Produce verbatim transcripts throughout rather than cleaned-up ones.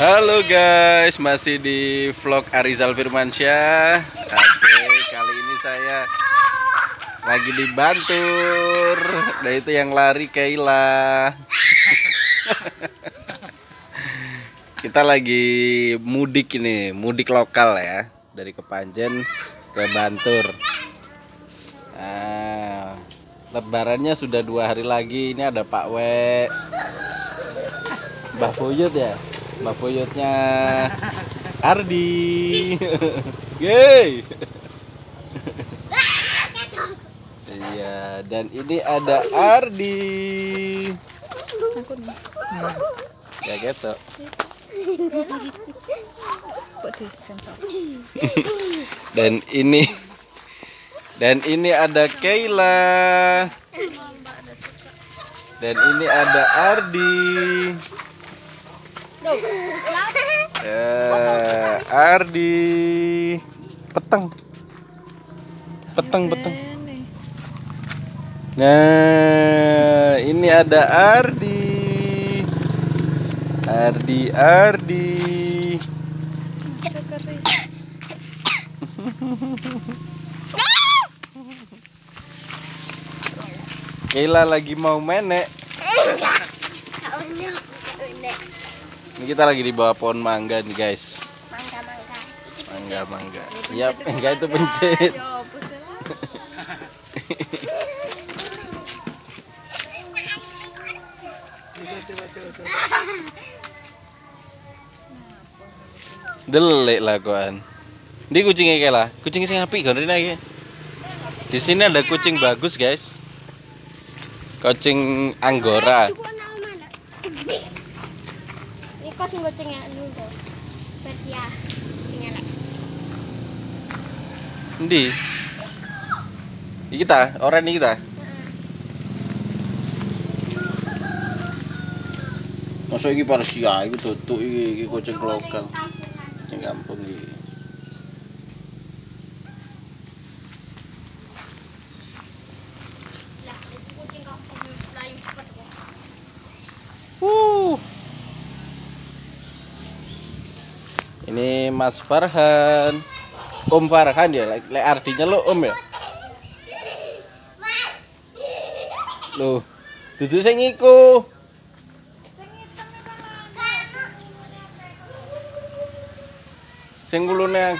Halo guys, masih di vlog Arizal Firmansyah. Oke, kali ini saya lagi di Bantur. Nah itu yang lari Keila. Kita lagi mudik ini, mudik lokal ya, dari Kepanjen ke Bantur. Nah, lebarannya sudah dua hari lagi. Ini ada Pak W, Mbah Buyut ya. Mbak Boyotnya Ardi. Yeay. Iya, dan ini ada Ardi. Ya gitu. Dan ini dan ini ada Keila. Dan ini ada Ardi. Ya, Ardi. Peteng. Peteng, peteng. Nah, ini ada Ardi. Ardi, Ardi. Keila lagi mau menek. Ini kita lagi di bawah pohon mangga nih guys. Mangga, mangga. Mangga, mangga. Ya, enggak itu pencet. Delik lah koan. Ini kucingnya kayak lah. Kucing sing apik kan iki. Di sini ada kucing bagus guys. Kucing Anggora. Kau sing kucingnya dulu, Persia, kucingnya lah. Ndi? Iki kita, orang ini kita. Masuk iki Persia, iki tutuk iki, iki kucing lokal. Yang gampang iki. Lah, itu kucing kampung layu cepat kok. Uh. Ini Mas Farhan, Om Farhan ya, le artinya lo Om ya. Loh, duduk sing iku. Sing kulune.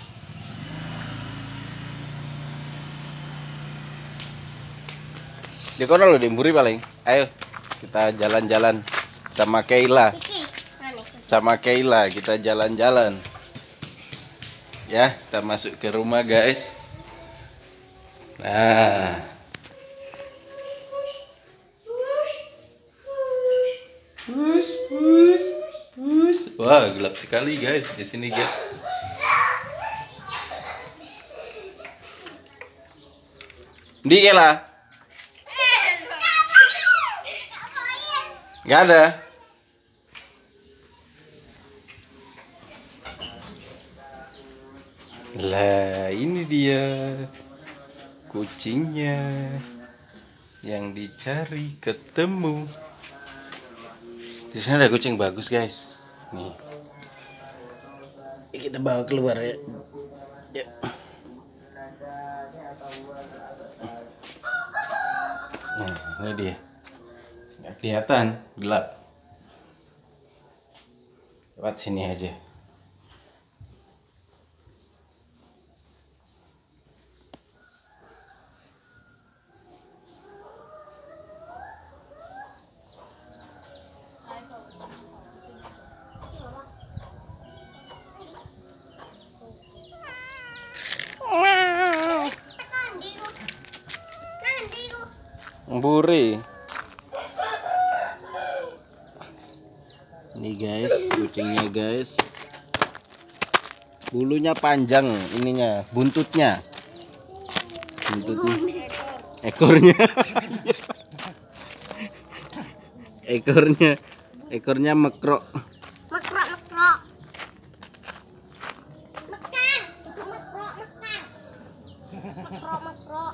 Di kono lho, di mburi paling. Ayo, kita jalan-jalan sama Keila. Sama Keila kita jalan-jalan. Ya, kita masuk ke rumah guys. Nah. Pus, pus, pus. Wah, gelap sekali guys di sini guys. Di Keila. Gak ada. Lah, ini dia kucingnya yang dicari ketemu. Di sana ada kucing bagus, guys. Nih. Kita bawa keluar ya. Yuk. Nah, ini dia. Nggak kelihatan, gelap. Lewat sini aja. Mburi. Ini guys, kucingnya guys. Bulunya panjang ininya, buntutnya. Buntutnya. Ekornya. Ekornya. Ekornya mekrok. Mekrok, mekrok. Mekan. Mekrok, mekan. Mekrok, mekrok.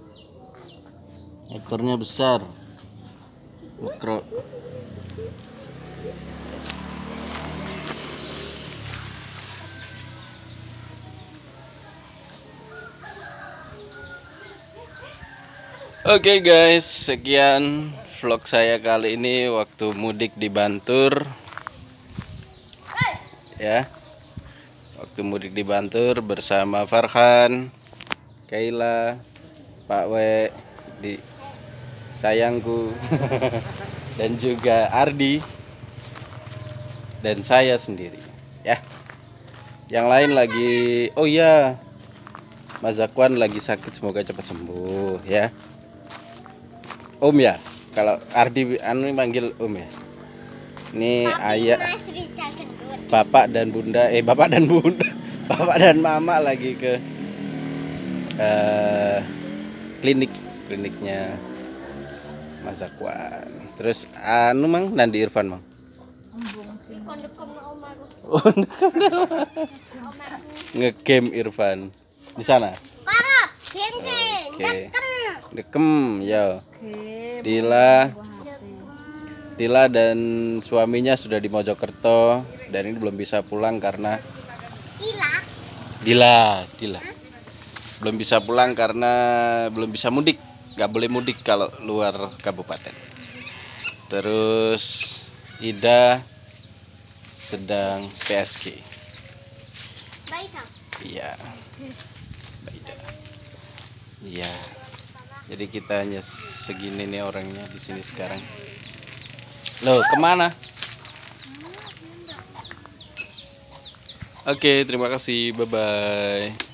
Ekornya besar. Mekrok. Oke guys, sekian vlog saya kali ini waktu mudik di Bantur. Ya. Waktu mudik di Bantur bersama Farhan, Kaila, Pak W, di sayangku dan juga Ardi dan saya sendiri ya. Yang lain lagi, oh iya, Mas Zakwan lagi sakit, semoga cepat sembuh ya. Om ya, kalau Ardi anu manggil Om ya. Ini ayah, bapak dan bunda, eh bapak dan bunda, bapak dan mama lagi ke uh, klinik, kliniknya Mas Zakwan. Terus anu mang Nandi Irfan mang. Oh, ngegame Irfan di sana. Oke. Dekem ya. Dila Dila dan suaminya sudah di Mojokerto dan ini belum bisa pulang karena Dila Dila belum bisa pulang karena belum bisa mudik, nggak boleh mudik kalau luar kabupaten. Terus Ida sedang P S K. Iya. Iya. Jadi kita hanya segini nih orangnya di sini sekarang. Loh, kemana? Oke, terima kasih. Bye bye.